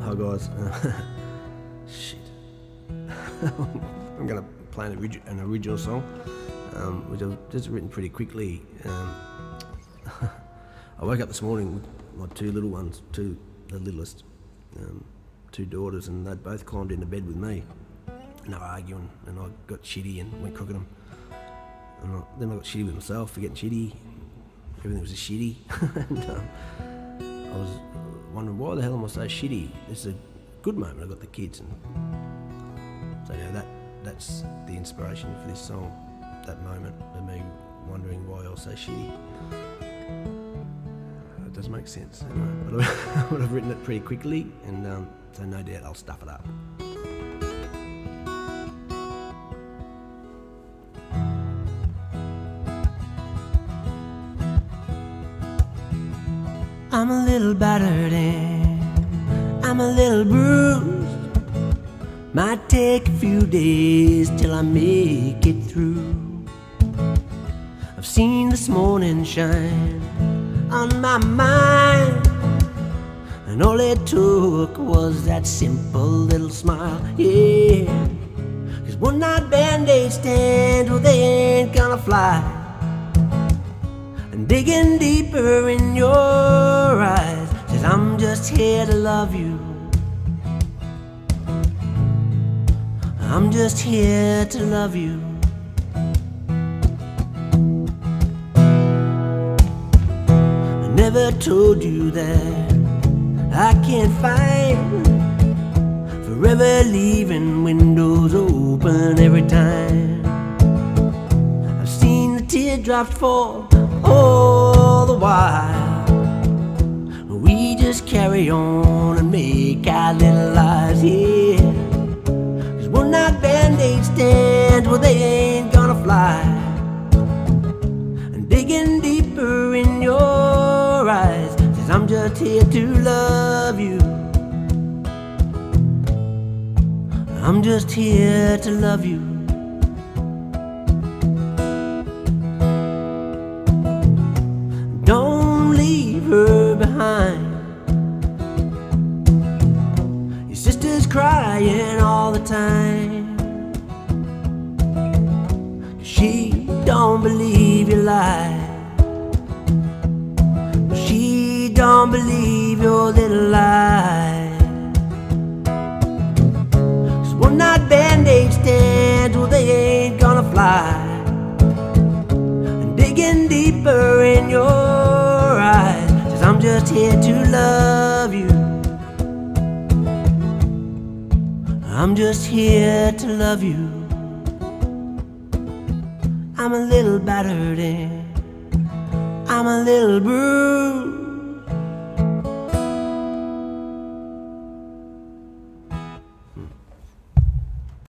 Hi guys. Shit. I'm going to play an original song, which I've just written pretty quickly. I woke up this morning with my two little ones, the littlest, two daughters, and they'd both climbed into bed with me. And they were arguing, and I got shitty and went crooking them. And then I got shitty with myself for getting shitty. Everything was a shitty. And I was wondering, why the hell am I so shitty? This is a good moment. I got the kids, and so that's the inspiration for this song. That moment of me wondering why I was so shitty. It does make sense, anyway. But I've written it pretty quickly, and so no doubt I'll stuff it up. I'm a little battered and I'm a little bruised. Might take a few days till I make it through. I've seen this morning shine on my mind, and all it took was that simple little smile, yeah. 'Cause one night band-aid stand, well they ain't gonna fly. And digging deeper in your eyes says I'm just here to love you. I'm just here to love you. I never told you that I can't fight, forever leaving windows open every time. I've seen the teardrops fall all the while. We just carry on and make our little lives, yeah. 'Cause one night band-aid stand, well they ain't gonna fly. And digging deeper in your eyes says I'm just here to love you. I'm just here to love you. Don't leave her behind. Your sister's crying all the time, 'cause she don't believe your lie. She don't believe your little lie. 'Cause one night band-aid stands, well they ain't gonna fly. And digging deeper in your eyes says I'm just here to love you. I'm just here to love you. I'm a little battered and I'm a little bruised.